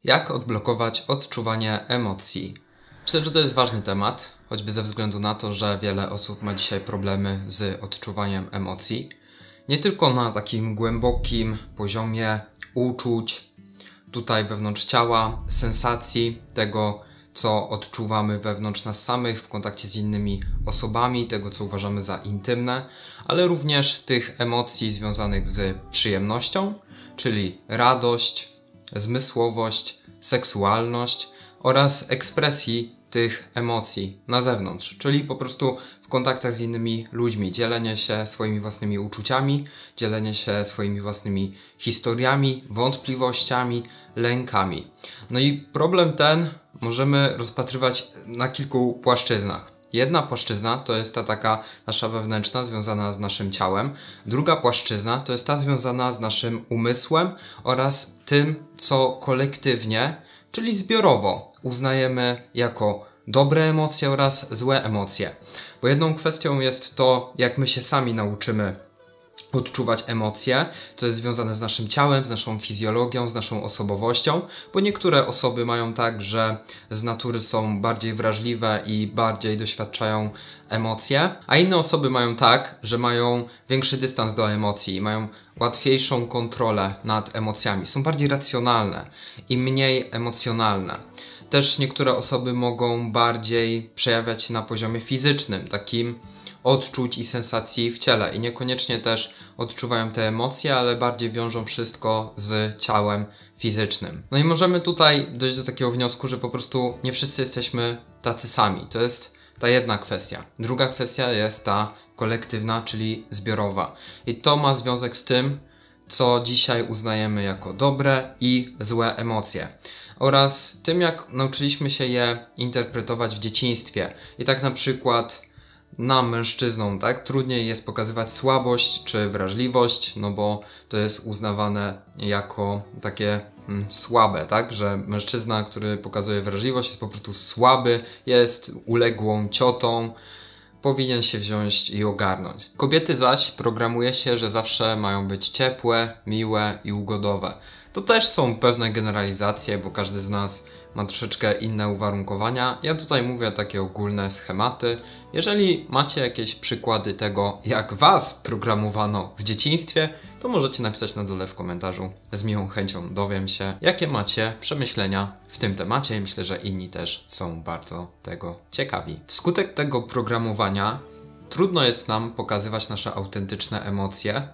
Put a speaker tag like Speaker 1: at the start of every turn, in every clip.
Speaker 1: Jak odblokować odczuwanie emocji? Myślę, że to jest ważny temat, choćby ze względu na to, że wiele osób ma dzisiaj problemy z odczuwaniem emocji. Nie tylko na takim głębokim poziomie uczuć, tutaj wewnątrz ciała, sensacji, tego co odczuwamy wewnątrz nas samych w kontakcie z innymi osobami, tego co uważamy za intymne, ale również tych emocji związanych z przyjemnością, czyli radość, zmysłowość, seksualność oraz ekspresji tych emocji na zewnątrz, czyli po prostu w kontaktach z innymi ludźmi, dzielenie się swoimi własnymi uczuciami, dzielenie się swoimi własnymi historiami, wątpliwościami, lękami. No i problem ten możemy rozpatrywać na kilku płaszczyznach. Jedna płaszczyzna to jest ta taka nasza wewnętrzna, związana z naszym ciałem. Druga płaszczyzna to jest ta związana z naszym umysłem oraz tym, co kolektywnie, czyli zbiorowo uznajemy jako dobre emocje oraz złe emocje. Bo jedną kwestią jest to, jak my się sami nauczymy odczuwać emocje, co jest związane z naszym ciałem, z naszą fizjologią, z naszą osobowością, bo niektóre osoby mają tak, że z natury są bardziej wrażliwe i bardziej doświadczają emocje, a inne osoby mają tak, że mają większy dystans do emocji, mają łatwiejszą kontrolę nad emocjami, są bardziej racjonalne i mniej emocjonalne. Też niektóre osoby mogą bardziej przejawiać się na poziomie fizycznym, takim odczuć i sensacji w ciele i niekoniecznie też odczuwają te emocje, ale bardziej wiążą wszystko z ciałem fizycznym. No i możemy tutaj dojść do takiego wniosku, że po prostu nie wszyscy jesteśmy tacy sami. To jest ta jedna kwestia. Druga kwestia jest ta kolektywna, czyli zbiorowa. I to ma związek z tym, co dzisiaj uznajemy jako dobre i złe emocje. Oraz tym, jak nauczyliśmy się je interpretować w dzieciństwie. I tak na przykład nam, mężczyznom, tak, trudniej jest pokazywać słabość czy wrażliwość, no bo to jest uznawane jako takie słabe, tak, że mężczyzna, który pokazuje wrażliwość, jest po prostu słaby, jest uległą ciotą, powinien się wziąć i ogarnąć. Kobiety zaś programuje się, że zawsze mają być ciepłe, miłe i ugodowe. To też są pewne generalizacje, bo każdy z nas ma troszeczkę inne uwarunkowania. Ja tutaj mówię takie ogólne schematy. Jeżeli macie jakieś przykłady tego, jak was programowano w dzieciństwie, to możecie napisać na dole w komentarzu. Z miłą chęcią dowiem się, jakie macie przemyślenia w tym temacie i myślę, że inni też są bardzo tego ciekawi. Wskutek tego programowania trudno jest nam pokazywać nasze autentyczne emocje,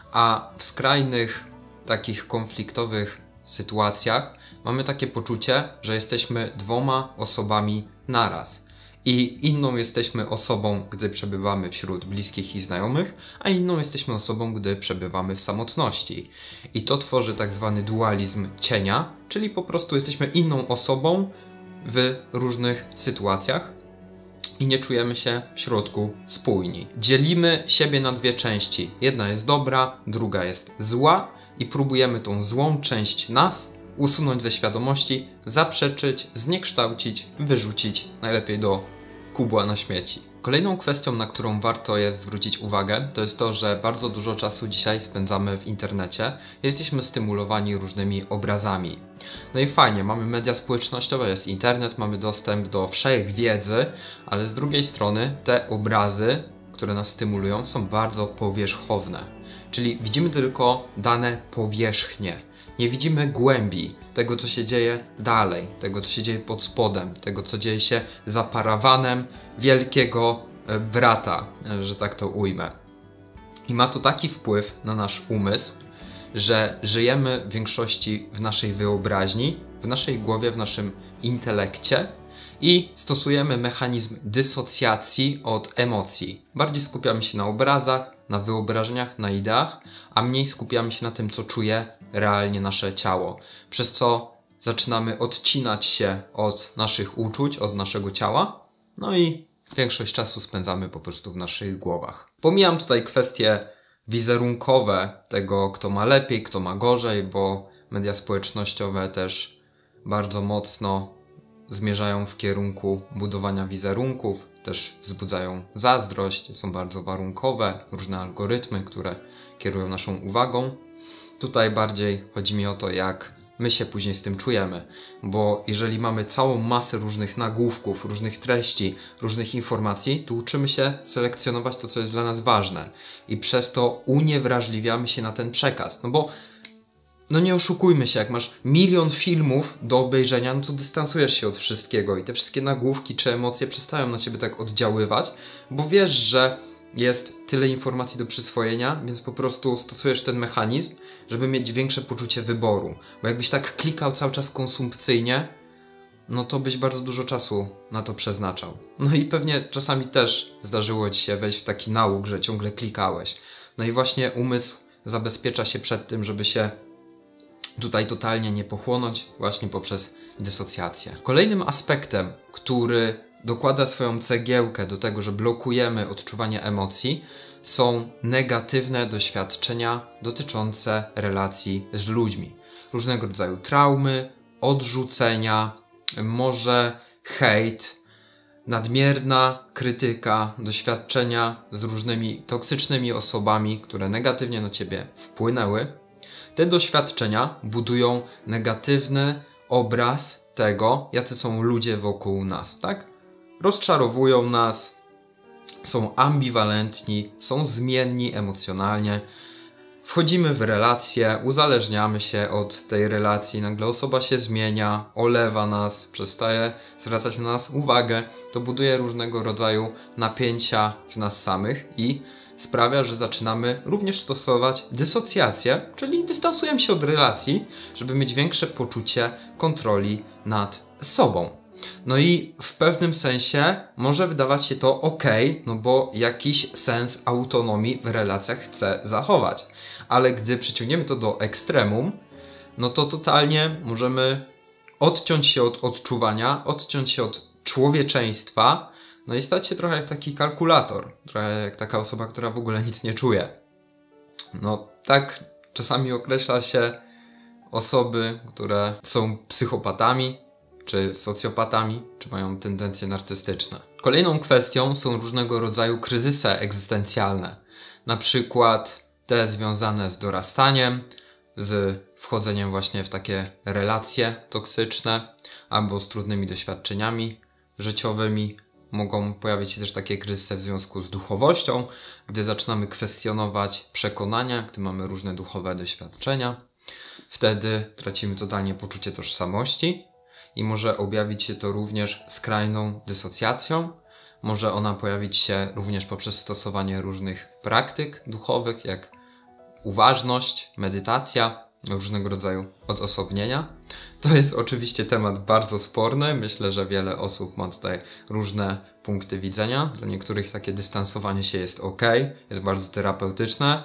Speaker 1: a w skrajnych, takich konfliktowych sytuacjach mamy takie poczucie, że jesteśmy dwoma osobami naraz. I inną jesteśmy osobą, gdy przebywamy wśród bliskich i znajomych, a inną jesteśmy osobą, gdy przebywamy w samotności. I to tworzy tak zwany dualizm cienia, czyli po prostu jesteśmy inną osobą w różnych sytuacjach i nie czujemy się w środku spójni. Dzielimy siebie na dwie części. Jedna jest dobra, druga jest zła i próbujemy tą złą część nas usunąć ze świadomości, zaprzeczyć, zniekształcić, wyrzucić, najlepiej do kubła na śmieci. Kolejną kwestią, na którą warto jest zwrócić uwagę, to jest to, że bardzo dużo czasu dzisiaj spędzamy w internecie. Jesteśmy stymulowani różnymi obrazami. No i fajnie, mamy media społecznościowe, jest internet, mamy dostęp do wszechwiedzy, ale z drugiej strony te obrazy, które nas stymulują, są bardzo powierzchowne. Czyli widzimy tylko dane powierzchnie. Nie widzimy głębi tego, co się dzieje dalej, tego, co się dzieje pod spodem, tego, co dzieje się za parawanem wielkiego brata, że tak to ujmę. I ma to taki wpływ na nasz umysł, że żyjemy w większości w naszej wyobraźni, w naszej głowie, w naszym intelekcie i stosujemy mechanizm dysocjacji od emocji. Bardziej skupiamy się na obrazach, na wyobrażeniach, na ideach, a mniej skupiamy się na tym, co czuje realnie nasze ciało. Przez co zaczynamy odcinać się od naszych uczuć, od naszego ciała, no i większość czasu spędzamy po prostu w naszych głowach. Pomijam tutaj kwestie wizerunkowe tego, kto ma lepiej, kto ma gorzej, bo media społecznościowe też bardzo mocno zmierzają w kierunku budowania wizerunków, też wzbudzają zazdrość, są bardzo warunkowe, różne algorytmy, które kierują naszą uwagą. Tutaj bardziej chodzi mi o to, jak my się później z tym czujemy. Bo jeżeli mamy całą masę różnych nagłówków, różnych treści, różnych informacji, to uczymy się selekcjonować to, co jest dla nas ważne. I przez to uniewrażliwiamy się na ten przekaz. No bo nie oszukujmy się, jak masz milion filmów do obejrzenia, no to dystansujesz się od wszystkiego i te wszystkie nagłówki czy emocje przestają na ciebie tak oddziaływać, bo wiesz, że jest tyle informacji do przyswojenia, więc po prostu stosujesz ten mechanizm, żeby mieć większe poczucie wyboru. Bo jakbyś tak klikał cały czas konsumpcyjnie, no to byś bardzo dużo czasu na to przeznaczał. No i pewnie czasami też zdarzyło ci się wejść w taki nałóg, że ciągle klikałeś. No i właśnie umysł zabezpiecza się przed tym, żeby się tutaj totalnie nie pochłonąć właśnie poprzez dysocjację. Kolejnym aspektem, który dokłada swoją cegiełkę do tego, że blokujemy odczuwanie emocji, są negatywne doświadczenia dotyczące relacji z ludźmi. Różnego rodzaju traumy, odrzucenia, może hejt, nadmierna krytyka, doświadczenia z różnymi toksycznymi osobami, które negatywnie na ciebie wpłynęły. Te doświadczenia budują negatywny obraz tego, jacy są ludzie wokół nas, tak? Rozczarowują nas, są ambiwalentni, są zmienni emocjonalnie. Wchodzimy w relacje, uzależniamy się od tej relacji, nagle osoba się zmienia, olewa nas, przestaje zwracać na nas uwagę. To buduje różnego rodzaju napięcia w nas samych i sprawia, że zaczynamy również stosować dysocjację, czyli dystansujemy się od relacji, żeby mieć większe poczucie kontroli nad sobą. No i w pewnym sensie może wydawać się to ok, no bo jakiś sens autonomii w relacjach chcę zachować. Ale gdy przyciągniemy to do ekstremum, no to totalnie możemy odciąć się od odczuwania, odciąć się od człowieczeństwa, no i stać się trochę jak taki kalkulator, trochę jak taka osoba, która w ogóle nic nie czuje. No tak czasami określa się osoby, które są psychopatami, czy socjopatami, czy mają tendencje narcystyczne. Kolejną kwestią są różnego rodzaju kryzysy egzystencjalne. Na przykład te związane z dorastaniem, z wchodzeniem właśnie w takie relacje toksyczne, albo z trudnymi doświadczeniami życiowymi. Mogą pojawić się też takie kryzysy w związku z duchowością, gdy zaczynamy kwestionować przekonania, gdy mamy różne duchowe doświadczenia. Wtedy tracimy totalnie poczucie tożsamości i może objawić się to również skrajną dysocjacją. Może ona pojawić się również poprzez stosowanie różnych praktyk duchowych, jak uważność, medytacja, różnego rodzaju odosobnienia. To jest oczywiście temat bardzo sporny. Myślę, że wiele osób ma tutaj różne punkty widzenia. Dla niektórych takie dystansowanie się jest ok, jest bardzo terapeutyczne.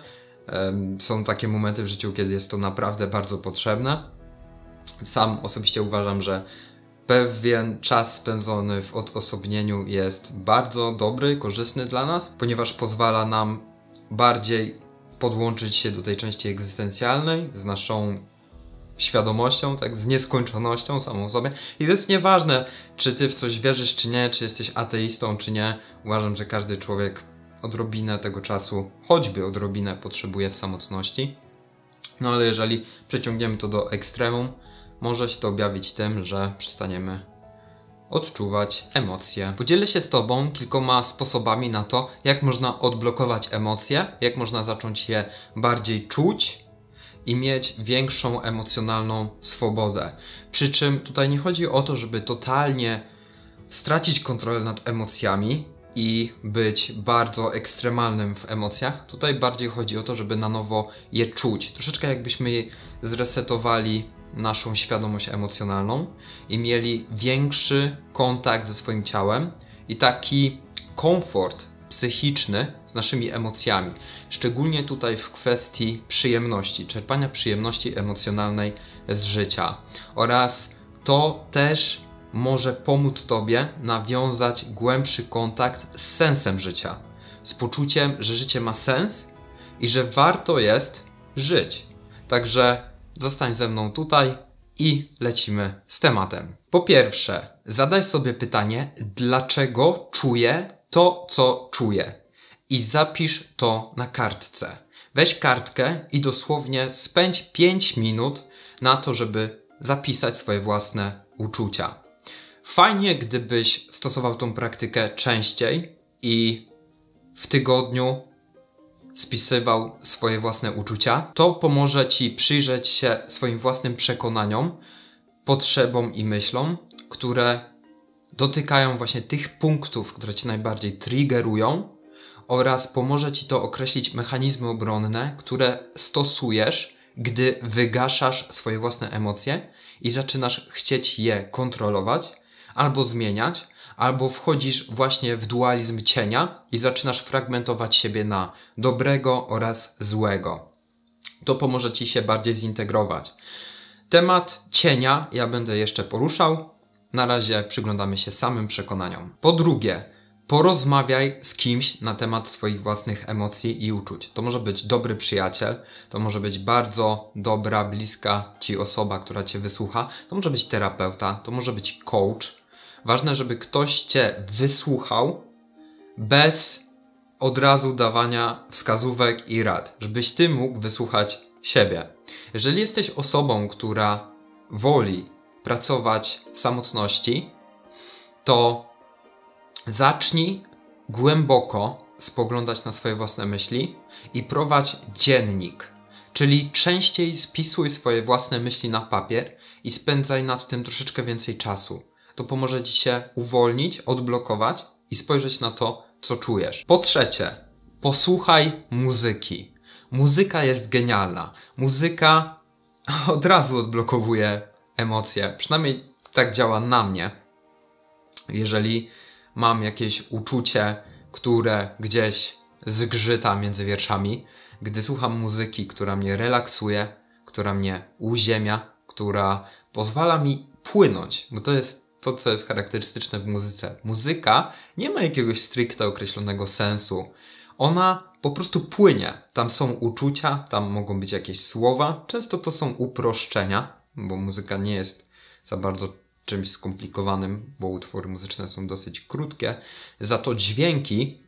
Speaker 1: Są takie momenty w życiu, kiedy jest to naprawdę bardzo potrzebne. Sam osobiście uważam, że pewien czas spędzony w odosobnieniu jest bardzo dobry, korzystny dla nas, ponieważ pozwala nam bardziej podłączyć się do tej części egzystencjalnej z naszą świadomością, tak, z nieskończonością samą w sobie. I to jest nieważne, czy ty w coś wierzysz, czy nie, czy jesteś ateistą, czy nie. Uważam, że każdy człowiek odrobinę tego czasu, choćby odrobinę, potrzebuje w samotności. No ale jeżeli przeciągniemy to do ekstremum, może się to objawić tym, że przestaniemy odczuwać emocje. Podzielę się z Tobą kilkoma sposobami na to, jak można odblokować emocje, jak można zacząć je bardziej czuć i mieć większą emocjonalną swobodę. Przy czym tutaj nie chodzi o to, żeby totalnie stracić kontrolę nad emocjami i być bardzo ekstremalnym w emocjach. Tutaj bardziej chodzi o to, żeby na nowo je czuć. Troszeczkę jakbyśmy je zresetowali naszą świadomość emocjonalną i mieli większy kontakt ze swoim ciałem i taki komfort psychiczny z naszymi emocjami. Szczególnie tutaj w kwestii przyjemności, czerpania przyjemności emocjonalnej z życia. Oraz to też może pomóc Tobie nawiązać głębszy kontakt z sensem życia. Z poczuciem, że życie ma sens i że warto jest żyć. Także zostań ze mną tutaj i lecimy z tematem. Po pierwsze, zadaj sobie pytanie, dlaczego czuję to, co czuję. I zapisz to na kartce. Weź kartkę i dosłownie spędź 5 minut na to, żeby zapisać swoje własne uczucia. Fajnie, gdybyś stosował tą praktykę częściej i w tygodniu spisywał swoje własne uczucia. To pomoże Ci przyjrzeć się swoim własnym przekonaniom, potrzebom i myślom, które dotykają właśnie tych punktów, które Cię najbardziej triggerują, oraz pomoże Ci to określić mechanizmy obronne, które stosujesz, gdy wygaszasz swoje własne emocje i zaczynasz chcieć je kontrolować albo zmieniać, albo wchodzisz właśnie w dualizm cienia i zaczynasz fragmentować siebie na dobrego oraz złego. To pomoże Ci się bardziej zintegrować. Temat cienia ja będę jeszcze poruszał. Na razie przyglądamy się samym przekonaniom. Po drugie, porozmawiaj z kimś na temat swoich własnych emocji i uczuć. To może być dobry przyjaciel, to może być bardzo dobra, bliska Ci osoba, która Cię wysłucha, to może być terapeuta, to może być coach. Ważne, żeby ktoś Cię wysłuchał bez od razu dawania wskazówek i rad, żebyś Ty mógł wysłuchać siebie. Jeżeli jesteś osobą, która woli pracować w samotności, to zacznij głęboko spoglądać na swoje własne myśli i prowadź dziennik, czyli częściej spisuj swoje własne myśli na papier i spędzaj nad tym troszeczkę więcej czasu. To pomoże Ci się uwolnić, odblokować i spojrzeć na to, co czujesz. Po trzecie, posłuchaj muzyki. Muzyka jest genialna. Muzyka od razu odblokowuje emocje. Przynajmniej tak działa na mnie. Jeżeli mam jakieś uczucie, które gdzieś zgrzyta między wierszami, gdy słucham muzyki, która mnie relaksuje, która mnie uziemia, która pozwala mi płynąć, bo to jest to, co jest charakterystyczne w muzyce. Muzyka nie ma jakiegoś stricte określonego sensu. Ona po prostu płynie. Tam są uczucia, tam mogą być jakieś słowa. Często to są uproszczenia, bo muzyka nie jest za bardzo czymś skomplikowanym, bo utwory muzyczne są dosyć krótkie. Za to dźwięki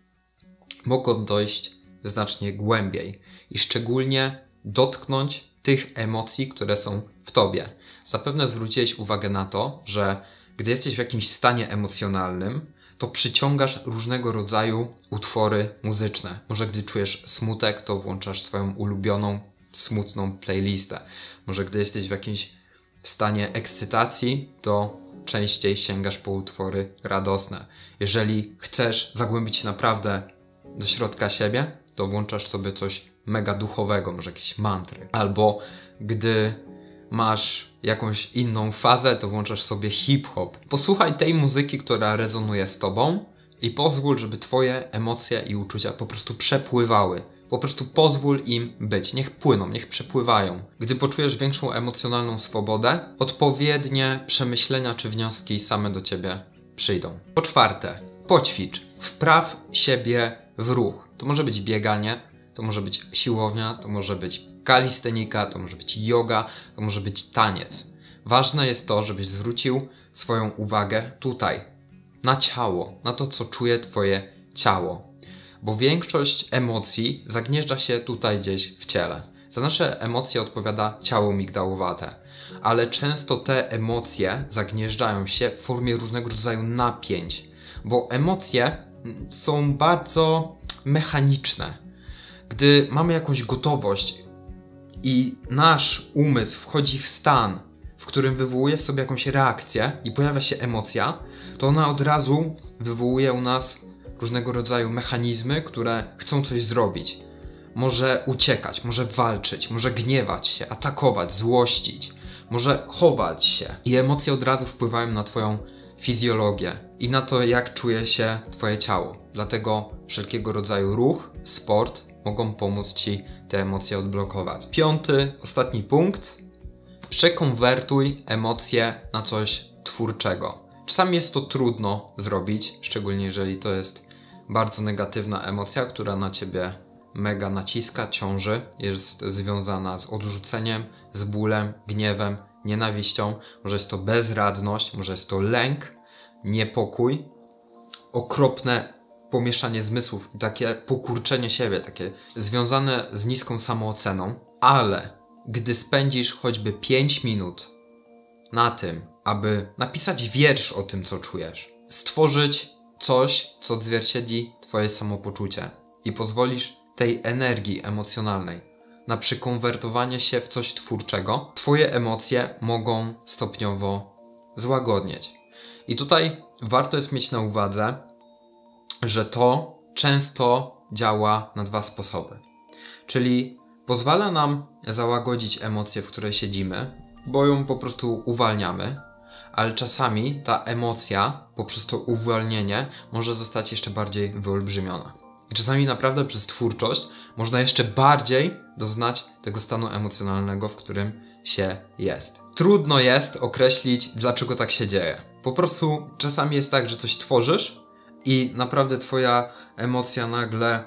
Speaker 1: mogą dojść znacznie głębiej i szczególnie dotknąć tych emocji, które są w Tobie. Zapewne zwróciłeś uwagę na to, że gdy jesteś w jakimś stanie emocjonalnym, to przyciągasz różnego rodzaju utwory muzyczne. Może gdy czujesz smutek, to włączasz swoją ulubioną, smutną playlistę. Może gdy jesteś w jakimś stanie ekscytacji, to częściej sięgasz po utwory radosne. Jeżeli chcesz zagłębić się naprawdę do środka siebie, to włączasz sobie coś mega duchowego, może jakieś mantry. Albo gdy masz jakąś inną fazę, to włączasz sobie hip-hop. Posłuchaj tej muzyki, która rezonuje z Tobą i pozwól, żeby Twoje emocje i uczucia po prostu przepływały. Po prostu pozwól im być. Niech płyną, niech przepływają. Gdy poczujesz większą emocjonalną swobodę, odpowiednie przemyślenia czy wnioski same do Ciebie przyjdą. Po czwarte, poćwicz. Wpraw siebie w ruch. To może być bieganie, to może być siłownia, to może być kalistenika, to może być yoga, to może być taniec. Ważne jest to, żebyś zwrócił swoją uwagę tutaj, na ciało, na to, co czuje Twoje ciało. Bo większość emocji zagnieżdża się tutaj gdzieś w ciele. Za nasze emocje odpowiada ciało migdałowate, ale często te emocje zagnieżdżają się w formie różnego rodzaju napięć, bo emocje są bardzo mechaniczne. Gdy mamy jakąś gotowość i nasz umysł wchodzi w stan, w którym wywołuje w sobie jakąś reakcję i pojawia się emocja, to ona od razu wywołuje u nas różnego rodzaju mechanizmy, które chcą coś zrobić. Może uciekać, może walczyć, może gniewać się, atakować, złościć, może chować się. I emocje od razu wpływają na Twoją fizjologię i na to, jak czuje się Twoje ciało. Dlatego wszelkiego rodzaju ruch, sport mogą pomóc Ci te emocje odblokować. Piąty, ostatni punkt. Przekonwertuj emocje na coś twórczego. Czasami jest to trudno zrobić, szczególnie jeżeli to jest bardzo negatywna emocja, która na Ciebie mega naciska, ciąży, jest związana z odrzuceniem, z bólem, gniewem, nienawiścią. Może jest to bezradność, może jest to lęk, niepokój, okropne pomieszanie zmysłów i takie pokurczenie siebie, takie związane z niską samooceną, ale gdy spędzisz choćby 5 minut na tym, aby napisać wiersz o tym, co czujesz, stworzyć coś, co odzwierciedli twoje samopoczucie i pozwolisz tej energii emocjonalnej na przekonwertowanie się w coś twórczego, twoje emocje mogą stopniowo złagodnieć. I tutaj warto jest mieć na uwadze, że to często działa na dwa sposoby. Czyli pozwala nam załagodzić emocje, w której siedzimy, bo ją po prostu uwalniamy, ale czasami ta emocja, poprzez to uwolnienie, może zostać jeszcze bardziej wyolbrzymiona. I czasami naprawdę przez twórczość można jeszcze bardziej doznać tego stanu emocjonalnego, w którym się jest. Trudno jest określić, dlaczego tak się dzieje. Po prostu czasami jest tak, że coś tworzysz i naprawdę twoja emocja nagle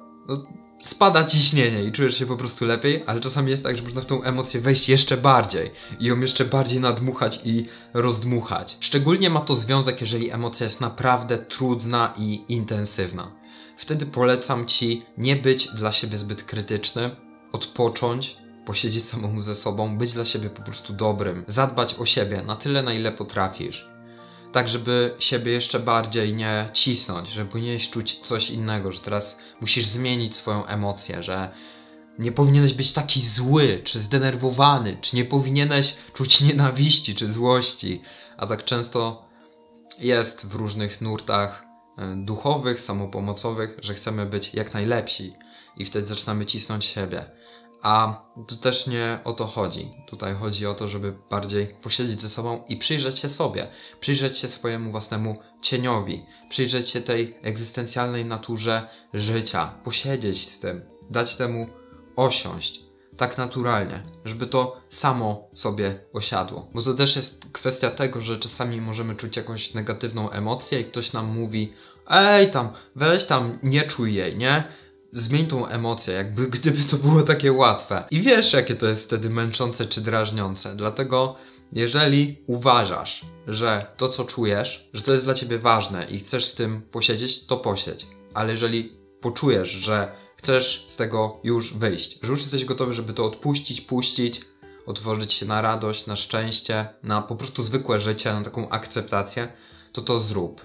Speaker 1: spada ciśnienie i czujesz się po prostu lepiej, ale czasami jest tak, że można w tą emocję wejść jeszcze bardziej i ją jeszcze bardziej nadmuchać i rozdmuchać. Szczególnie ma to związek, jeżeli emocja jest naprawdę trudna i intensywna. Wtedy polecam ci nie być dla siebie zbyt krytyczny, odpocząć, posiedzieć samemu ze sobą, być dla siebie po prostu dobrym, zadbać o siebie na tyle, na ile potrafisz. Tak, żeby siebie jeszcze bardziej nie cisnąć, że powinieneś czuć coś innego, że teraz musisz zmienić swoją emocję, że nie powinieneś być taki zły, czy zdenerwowany, czy nie powinieneś czuć nienawiści, czy złości. A tak często jest w różnych nurtach duchowych, samopomocowych, że chcemy być jak najlepsi i wtedy zaczynamy cisnąć siebie. A tu też nie o to chodzi. Tutaj chodzi o to, żeby bardziej posiedzieć ze sobą i przyjrzeć się sobie. Przyjrzeć się swojemu własnemu cieniowi. Przyjrzeć się tej egzystencjalnej naturze życia. Posiedzieć z tym. Dać temu osiąść. Tak naturalnie. Żeby to samo sobie osiadło. Bo to też jest kwestia tego, że czasami możemy czuć jakąś negatywną emocję i ktoś nam mówi: ej tam, weź tam, nie czuj jej, nie? Zmień tą emocję, jakby gdyby to było takie łatwe. I wiesz, jakie to jest wtedy męczące czy drażniące. Dlatego, jeżeli uważasz, że to, co czujesz, że to jest dla ciebie ważne i chcesz z tym posiedzieć, to posiedź. Ale jeżeli poczujesz, że chcesz z tego już wyjść, że już jesteś gotowy, żeby to odpuścić, puścić, otworzyć się na radość, na szczęście, na po prostu zwykłe życie, na taką akceptację, to zrób.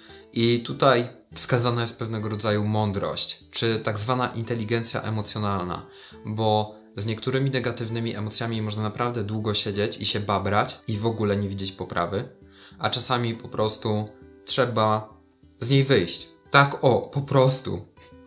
Speaker 1: I tutaj wskazana jest pewnego rodzaju mądrość, czy tak zwana inteligencja emocjonalna, bo z niektórymi negatywnymi emocjami można naprawdę długo siedzieć i się babrać i w ogóle nie widzieć poprawy, a czasami po prostu trzeba z niej wyjść. Tak po prostu.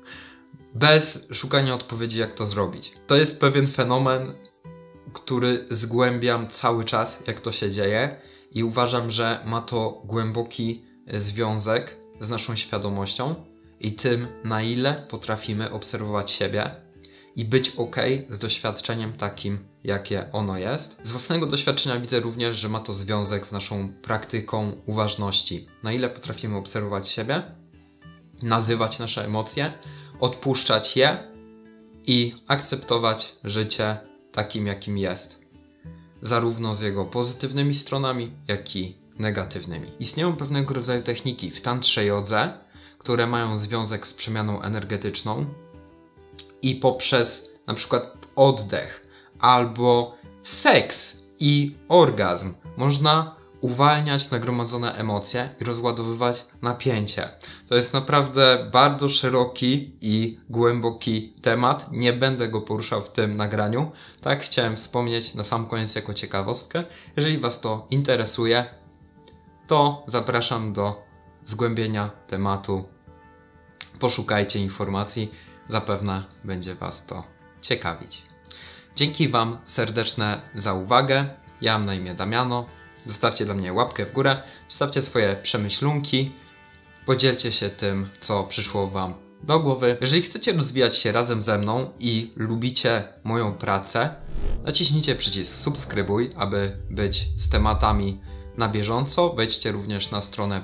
Speaker 1: Bez szukania odpowiedzi, jak to zrobić. To jest pewien fenomen, który zgłębiam cały czas, jak to się dzieje, i uważam, że ma to głęboki związek z naszą świadomością i tym, na ile potrafimy obserwować siebie i być z doświadczeniem takim, jakie ono jest. Z własnego doświadczenia widzę również, że ma to związek z naszą praktyką uważności. Na ile potrafimy obserwować siebie, nazywać nasze emocje, odpuszczać je i akceptować życie takim, jakim jest. Zarówno z jego pozytywnymi stronami, jak i negatywnymi. Istnieją pewnego rodzaju techniki w tantrze jodze, które mają związek z przemianą energetyczną i poprzez na przykład oddech albo seks i orgazm można uwalniać nagromadzone emocje i rozładowywać napięcie. To jest naprawdę bardzo szeroki i głęboki temat. Nie będę go poruszał w tym nagraniu. Tak chciałem wspomnieć na sam koniec jako ciekawostkę. Jeżeli Was to interesuje, to zapraszam do zgłębienia tematu. Poszukajcie informacji, zapewne będzie Was to ciekawić. Dzięki Wam serdeczne za uwagę. Ja mam na imię Damiano. Zostawcie dla mnie łapkę w górę, wstawcie swoje przemyślunki, podzielcie się tym, co przyszło Wam do głowy. Jeżeli chcecie rozwijać się razem ze mną i lubicie moją pracę, naciśnijcie przycisk subskrybuj, aby być z tematami na bieżąco. Wejdźcie również na stronę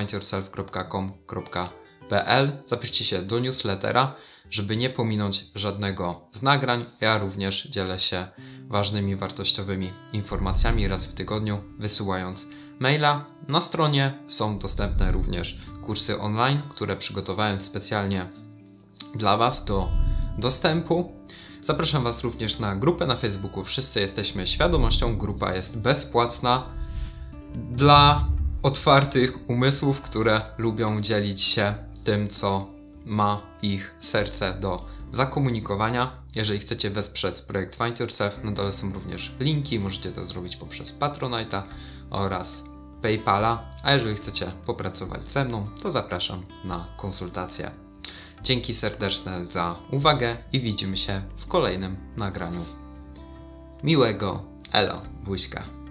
Speaker 1: projektfindyourself.com.pl. Zapiszcie się do newslettera, żeby nie pominąć żadnego z nagrań. Ja również dzielę się ważnymi, wartościowymi informacjami raz w tygodniu, wysyłając maila. Na stronie są dostępne również kursy online, które przygotowałem specjalnie dla Was do dostępu. Zapraszam Was również na grupę na Facebooku Wszyscy Jesteśmy Świadomością. Grupa jest bezpłatna dla otwartych umysłów, które lubią dzielić się tym, co ma ich serce do zakomunikowania. Jeżeli chcecie wesprzeć projekt Find Yourself, na dole są również linki, możecie to zrobić poprzez Patronite'a oraz PayPala, a jeżeli chcecie popracować ze mną, to zapraszam na konsultacje. Dzięki serdeczne za uwagę i widzimy się w kolejnym nagraniu. Miłego, elo, buźka.